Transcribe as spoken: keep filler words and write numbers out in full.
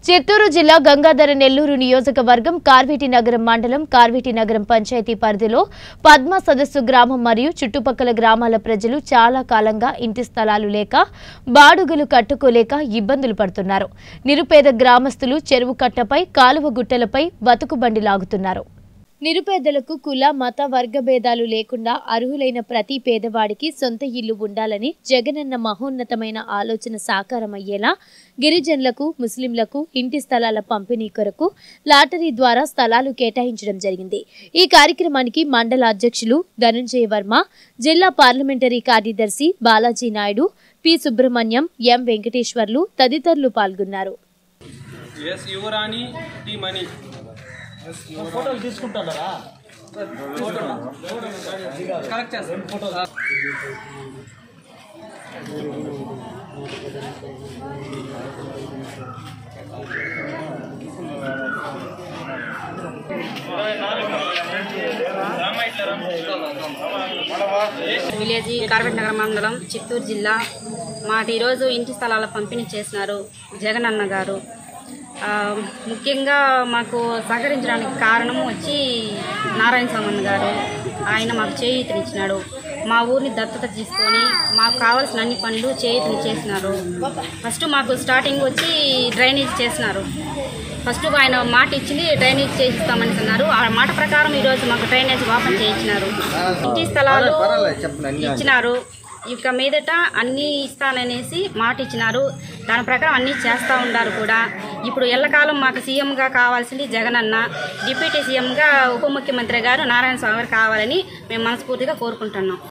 చిత్తూరు జిల్లా గంగాధర నెల్లూరు నియోజకవర్గం కార్వేటి నగరం మండలం కార్వేటి నగరం పంచాయతీ పరిధిలో పద్మ సదస్సు గ్రామం మరియు చుట్టుపక్కల గ్రామాల ప్రజలు చాలా కాలంగా ఇంటి స్థలాలు లేక బాడుగలు కట్టుకోలేక ఇబ్బందులు పడుతున్నారు. నిరుపేద గ్రామస్తులు చెరువు కట్టపై కాలువ గుట్టలపై బతుకుబండి లాగుతున్నారు. నిరుపేదలకు కుల మత వర్గ భేదాలు లేకుండా అర్హులైన ప్రతి పేదవాడికి సొంత ఇల్లు ఉండాలని జగనన్న మహోన్నతమైన ఆలోచన సాకారమయ్యేలా గిరిజనులకు ముస్లింలకు ఇంటి స్థలాల పంపిణీ కొరకు లాటరీ ద్వారా స్థలాలు కేటాయించడం జరిగింది. ఈ కార్యక్రమానికి మండల అధ్యక్షులు ధనంజయ వర్మ, జిల్లా పార్లమెంటరీ కార్యదర్శి బాలాజీ నాయుడు, పి సుబ్రహ్మణ్యం, ఎం వెంకటేశ్వర్లు తదితరులు పాల్గొన్నారు. ఫోటోలు తీసుకుంటారా? విలేజ్ కార్వేటి నగర మండలం చిత్తూరు జిల్లా. మాకు ఈరోజు ఇంటి స్థలాల పంపిణీ చేసినారు జగనన్న గారు. ముఖ్యంగా మాకు సహకరించడానికి కారణం వచ్చి నారాయణ స్వామి గారు. ఆయన మాకు చేయూతనిచ్చినాడు. మా ఊరిని దత్తత తీసుకొని మాకు కావాల్సిన అన్ని పనులు చేయూతని చేసినారు. ఫస్ట్ మాకు స్టార్టింగ్ వచ్చి డ్రైనేజ్ చేసినారు. ఫస్ట్ ఆయన మాట ఇచ్చింది డ్రైనేజ్ చేయిస్తామని అన్నారు. ఆ మాట ప్రకారం ఈరోజు మాకు డ్రైనేజ్ ఓపెన్ చేయించినారు. ఇంటి స్థలాలు ఇచ్చినారు. ఇక మీదట అన్నీ ఇస్తాననేసి మాట ఇచ్చినారు. దాని ప్రకారం అన్నీ చేస్తూ ఉన్నారు కూడా. ఇప్పుడు ఎల్లకాలం మాకు సీఎంగా కావాల్సింది జగనన్న, డిప్యూటీ సీఎంగా ఉప ముఖ్యమంత్రి గారు నారాయణ స్వామి గారు కావాలని మేము మనస్ఫూర్తిగా కోరుకుంటున్నాం.